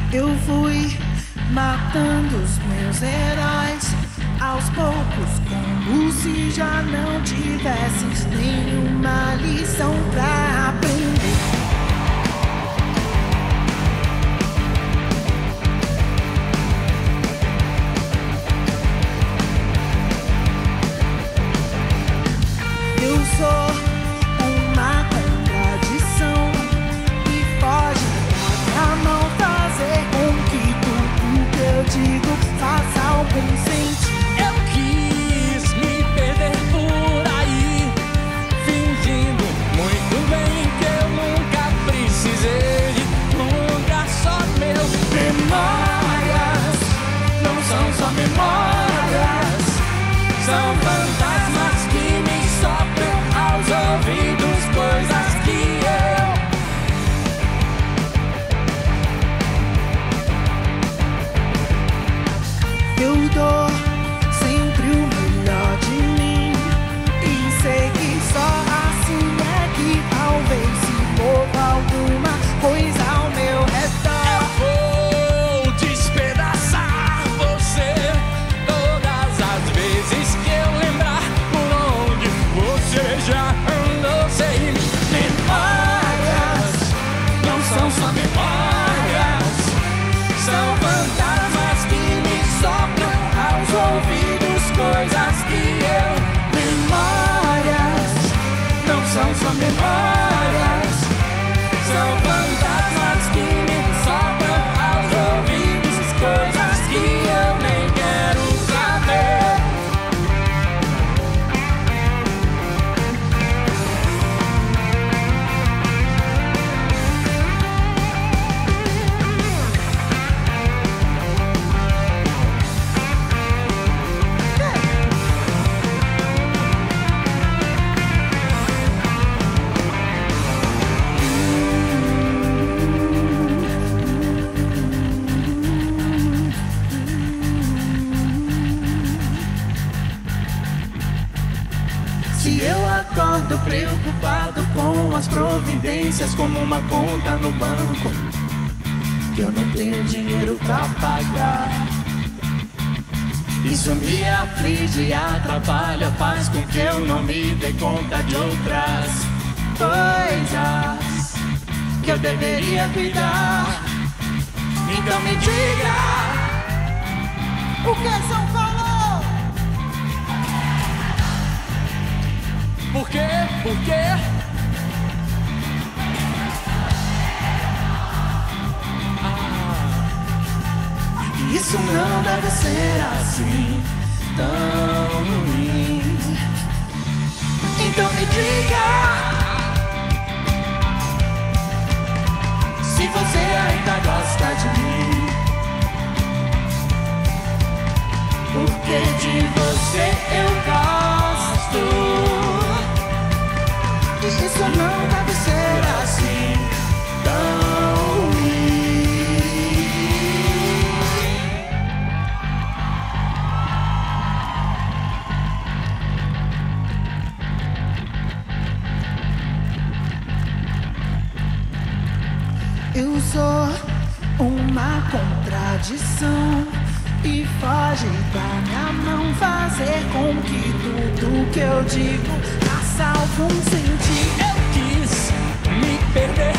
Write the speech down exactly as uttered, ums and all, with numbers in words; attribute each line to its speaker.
Speaker 1: Eu fui matando os meus heróis aos poucos, como se já não tivesses nenhuma lição pra aprender. Eu sou uma contradição e foge da minha mão fazer com que tudo que eu digo faça algum sentido.
Speaker 2: Eu quis me perder por aí, fingindo muito bem que eu nunca precisei de um lugar só meu.
Speaker 1: Memórias não são só memórias,
Speaker 2: São fantasmas que me sopram aos ouvidos, coisas que eu
Speaker 1: eu dou sempre o melhor de mim e sei que só assim é que talvez se mova alguma coisa ao meu redor.
Speaker 2: vou despedaçar você todas as vezes que eu lembrar por onde você já andou sem mim.
Speaker 1: Memórias
Speaker 2: Não são só memórias, são fantasmas que me sopram aos ouvidos, coisas que eu.
Speaker 1: memórias
Speaker 2: Não são só memórias, são fantasmas que me sopram aos ouvidos, coisas que eu nem quero saber.
Speaker 1: Se eu acordo preocupado com as providências, como uma conta no banco que eu não tenho dinheiro pra pagar, isso me aflige e atrapalha, faz com que eu não me dê conta de outras coisas que eu deveria cuidar. Então me diga, o que São Paulo?
Speaker 2: Por quê? Por quê?
Speaker 1: Isso não deve ser assim, tão ruim. Então me diga, se você ainda gosta de mim, porque de você eu gosto. Isso não deve ser assim, tão ruim. Eu sou uma contradição e foge da minha mão fazer com que tudo que eu digo faça algum sentido.
Speaker 2: Eu quis me perder